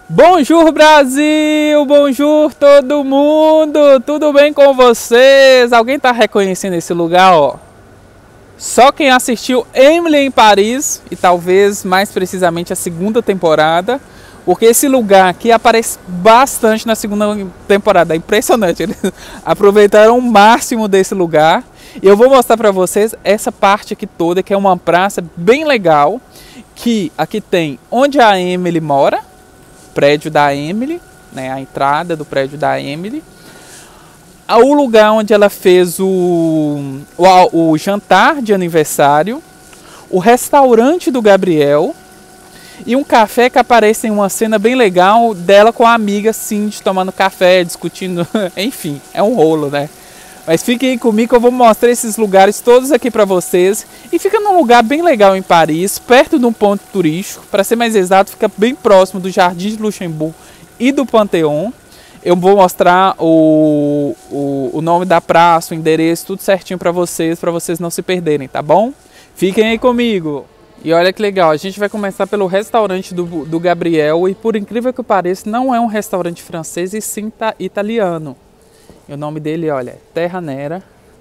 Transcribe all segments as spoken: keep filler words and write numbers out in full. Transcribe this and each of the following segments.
Bonjour Brasil, bonjour todo mundo, tudo bem com vocês? Alguém tá reconhecendo esse lugar, ó? Só quem assistiu Emily em Paris, e talvez mais precisamente a segunda temporada, porque esse lugar aqui aparece bastante na segunda temporada, é impressionante, eles aproveitaram o máximo desse lugar. E eu vou mostrar para vocês essa parte aqui toda, que é uma praça bem legal, que aqui tem onde a Emily mora, prédio da Emily, né, a entrada do prédio da Emily, o lugar onde ela fez o, o, o jantar de aniversário, o restaurante do Gabriel e um café que aparece em uma cena bem legal dela com a amiga Cindy tomando café, discutindo, enfim, é um rolo, né? Mas fiquem comigo que eu vou mostrar esses lugares todos aqui para vocês. E fica num lugar bem legal em Paris, perto de um ponto turístico. Para ser mais exato, fica bem próximo do Jardim de Luxemburgo e do Panteão. Eu vou mostrar o, o, o nome da praça, o endereço, tudo certinho para vocês, para vocês não se perderem, tá bom? Fiquem aí comigo. E olha que legal, a gente vai começar pelo restaurante do, do Gabriel. E por incrível que pareça, não é um restaurante francês e sim tá, italiano. E o nome dele, olha, Terra Nera,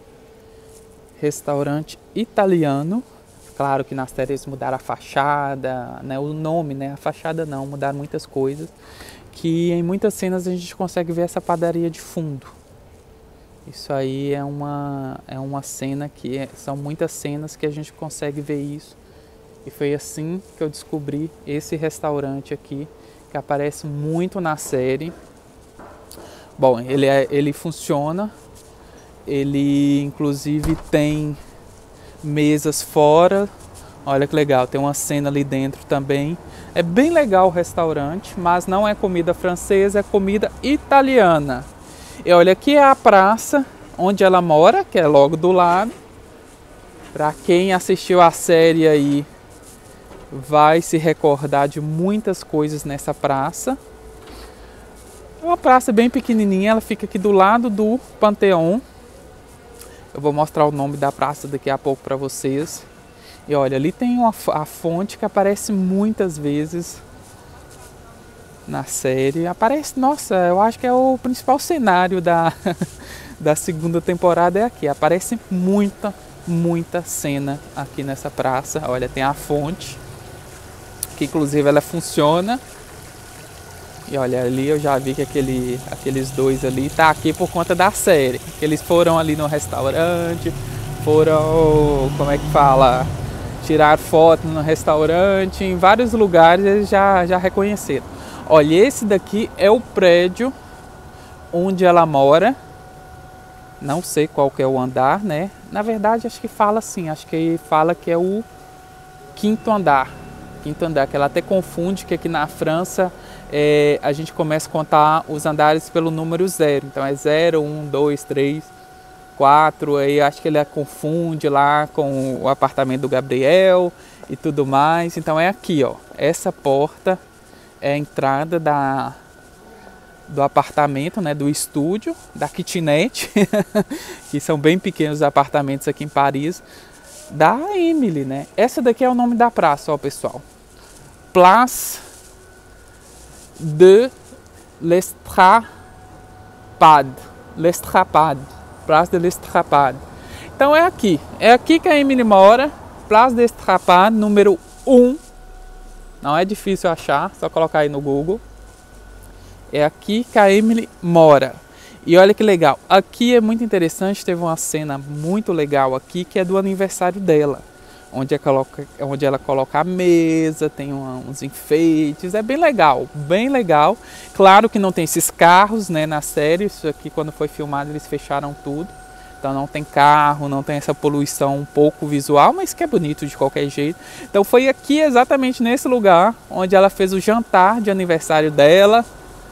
restaurante italiano. Claro que nas séries mudaram a fachada, né, o nome, né, a fachada não, mudaram muitas coisas. Que em muitas cenas a gente consegue ver essa padaria de fundo. Isso aí é uma, é uma cena que, é, são muitas cenas que a gente consegue ver isso. E foi assim que eu descobri esse restaurante aqui, que aparece muito na série. Bom, ele, é, ele funciona, ele inclusive tem mesas fora, olha que legal, tem uma cena ali dentro também. É bem legal o restaurante, mas não é comida francesa, é comida italiana. E olha, aqui é a praça onde ela mora, que é logo do lado. Para quem assistiu a série aí, vai se recordar de muitas coisas nessa praça. É uma praça bem pequenininha, ela fica aqui do lado do Panteão. Eu vou mostrar o nome da praça daqui a pouco para vocês. E olha, ali tem uma, a fonte que aparece muitas vezes na série. Aparece, nossa, eu acho que é o principal cenário da, da segunda temporada é aqui. Aparece muita, muita cena aqui nessa praça. Olha, tem a fonte, que inclusive ela funciona. E olha, ali eu já vi que aquele, aqueles dois ali tá aqui por conta da série. Que eles foram ali no restaurante, foram, como é que fala, tirar foto no restaurante, em vários lugares eles já, já reconheceram. Olha, esse daqui é o prédio onde ela mora. Não sei qual que é o andar, né? Na verdade, acho que fala assim, acho que fala que é o quinto andar. Quinto andar, que ela até confunde que aqui na França é, a gente começa a contar os andares pelo número zero. Então é zero, um, dois, três, quatro. Aí acho que ele confunde lá com o apartamento do Gabriel e tudo mais. Então é aqui, ó. Essa porta é a entrada da, do apartamento, né, do estúdio, da kitnet, que são bem pequenos os apartamentos aqui em Paris, da Emily, né? Essa daqui é o nome da praça, ó, pessoal. Place de l'Estrapade. L'Estrapade. Place de l'Estrapade. Então é aqui. É aqui que a Emily mora. Place de l'Estrapade, número um. Não é difícil achar, só colocar aí no Google. É aqui que a Emily mora. E olha que legal. Aqui é muito interessante, teve uma cena muito legal aqui, que é do aniversário dela. Onde ela coloca, onde ela coloca a mesa, tem uma, uns enfeites, é bem legal, bem legal. Claro que não tem esses carros, né, na série, isso aqui quando foi filmado eles fecharam tudo. Então não tem carro, não tem essa poluição um pouco visual, mas que é bonito de qualquer jeito. Então foi aqui exatamente nesse lugar onde ela fez o jantar de aniversário dela.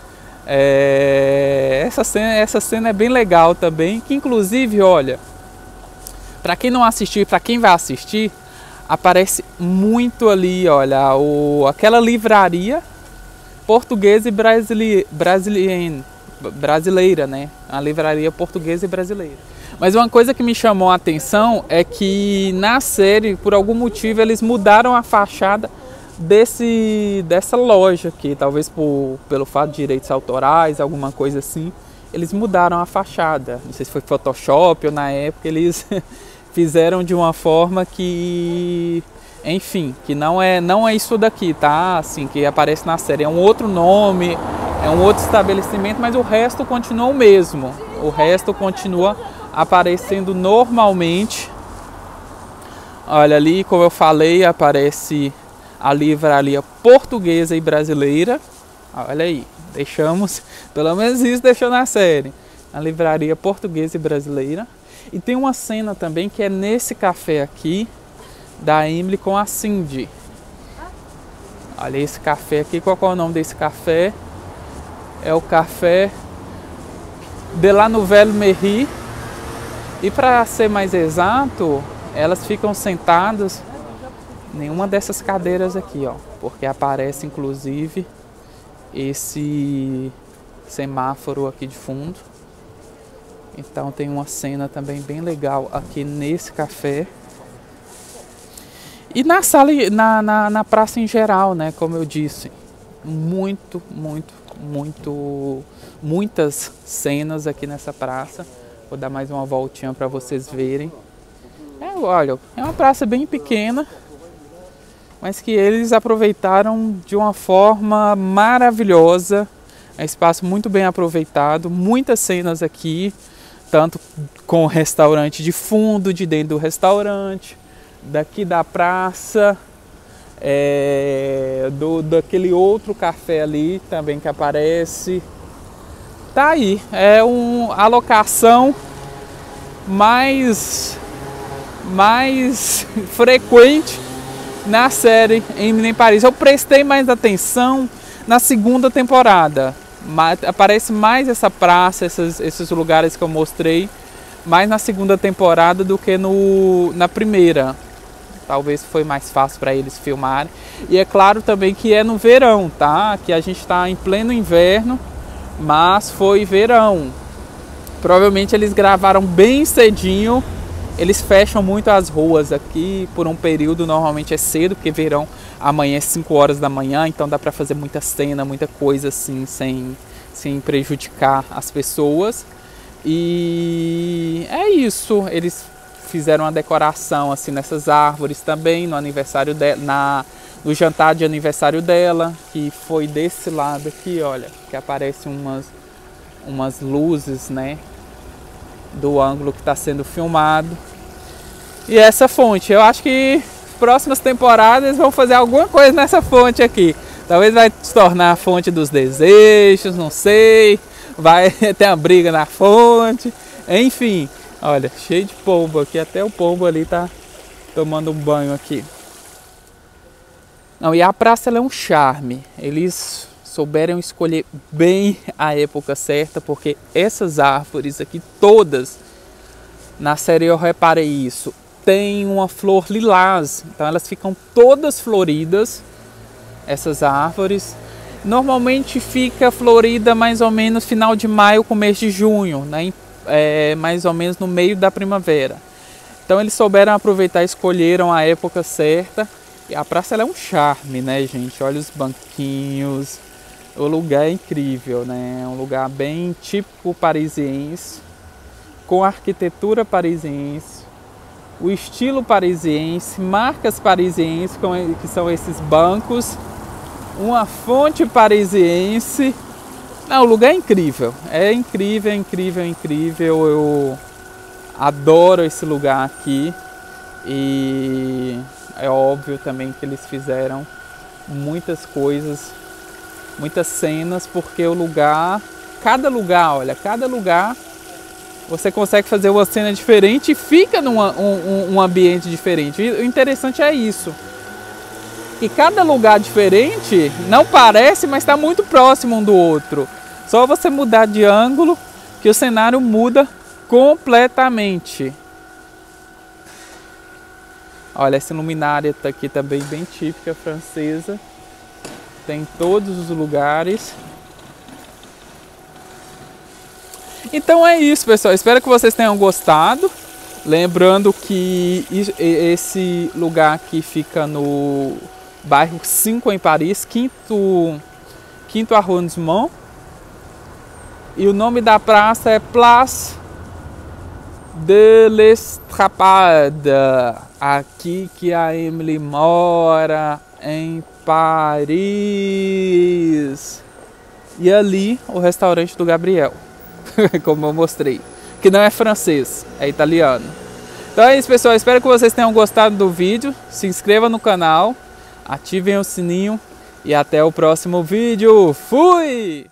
É, essa, cena, essa cena é bem legal também, que inclusive, olha, para quem não assistiu e para quem vai assistir, aparece muito ali, olha, o, aquela livraria portuguesa e brasile, brasiliene, brasileira, né? A livraria portuguesa e brasileira. Mas uma coisa que me chamou a atenção é que na série, por algum motivo, eles mudaram a fachada desse, dessa loja aqui, talvez por, pelo fato de direitos autorais, alguma coisa assim, eles mudaram a fachada. Não sei se foi Photoshop ou na época eles fizeram de uma forma que, enfim, que não é, não é isso daqui, tá? Assim, que aparece na série. É um outro nome, é um outro estabelecimento, mas o resto continua o mesmo. O resto continua aparecendo normalmente. Olha ali, como eu falei, aparece a livraria portuguesa e brasileira. Olha aí, deixamos, pelo menos isso deixou na série. A livraria portuguesa e brasileira. E tem uma cena também que é nesse café aqui, da Emily com a Cindy. Olha esse café aqui, qual é o nome desse café? É o café de la Nouvelle Mairie. E para ser mais exato, elas ficam sentadas em uma dessas cadeiras aqui, ó, porque aparece inclusive esse semáforo aqui de fundo. Então tem uma cena também bem legal aqui nesse café. E na sala, na, na, na praça em geral, né, como eu disse, muito, muito, muito, muitas cenas aqui nessa praça. Vou dar mais uma voltinha para vocês verem. É, olha, é uma praça bem pequena, mas que eles aproveitaram de uma forma maravilhosa. É um espaço muito bem aproveitado, muitas cenas aqui, tanto com o restaurante de fundo, de dentro do restaurante, daqui da praça, é, do, daquele outro café ali também que aparece. Tá aí, é um, a locação mais, mais frequente na série Emily em Paris. Eu prestei mais atenção na segunda temporada. Aparece mais essa praça, esses, esses lugares que eu mostrei, mais na segunda temporada do que no, na primeira. Talvez foi mais fácil para eles filmarem. E é claro também que é no verão, tá? Aqui a gente está em pleno inverno, mas foi verão. Provavelmente eles gravaram bem cedinho. Eles fecham muito as ruas aqui por um período, normalmente é cedo, porque verão amanhã é cinco horas da manhã, então dá para fazer muita cena, muita coisa assim, sem, sem prejudicar as pessoas. E é isso, eles fizeram uma decoração assim nessas árvores também, no aniversário dela, na, no jantar de aniversário dela, que foi desse lado aqui, olha, que aparecem umas, umas luzes, né, do ângulo que está sendo filmado. E essa fonte, eu acho que próximas temporadas vão fazer alguma coisa nessa fonte aqui. Talvez vai se tornar a fonte dos desejos, não sei. Vai ter uma briga na fonte. Enfim, olha, cheio de pombo aqui. Até o pombo ali tá tomando um banho aqui. Não, e a praça ela é um charme. Eles souberam escolher bem a época certa, porque essas árvores aqui todas, na série eu reparei isso, tem uma flor lilás, então elas ficam todas floridas, essas árvores. Normalmente fica florida mais ou menos final de maio, começo de junho, né? É, mais ou menos no meio da primavera. Então eles souberam aproveitar, escolheram a época certa. E a praça ela é um charme, né, gente? Olha os banquinhos. O lugar é incrível, né? É um lugar bem típico parisiense, com arquitetura parisiense, o estilo parisiense, marcas parisienses, que são esses bancos, uma fonte parisiense. Não, o lugar é incrível, é incrível, incrível, incrível. Eu adoro esse lugar aqui e é óbvio também que eles fizeram muitas coisas, muitas cenas, porque o lugar, cada lugar, olha, cada lugar você consegue fazer uma cena diferente e fica num um, um ambiente diferente. E o interessante é isso. E cada lugar diferente não parece, mas está muito próximo um do outro. Só você mudar de ângulo que o cenário muda completamente. Olha, essa luminária tá aqui também bem típica francesa. Tem em todos os lugares. Então é isso, pessoal. Espero que vocês tenham gostado. Lembrando que esse lugar aqui fica no bairro cinco em Paris, quinto, quinto arrondissement. E o nome da praça é Place de l'Estrapade, aqui que a Emily mora, em Paris. E ali o restaurante do Gabriel, como eu mostrei, que não é francês, é italiano. Então é isso, pessoal, espero que vocês tenham gostado do vídeo. Se inscreva no canal, ativem o sininho e até o próximo vídeo. Fui!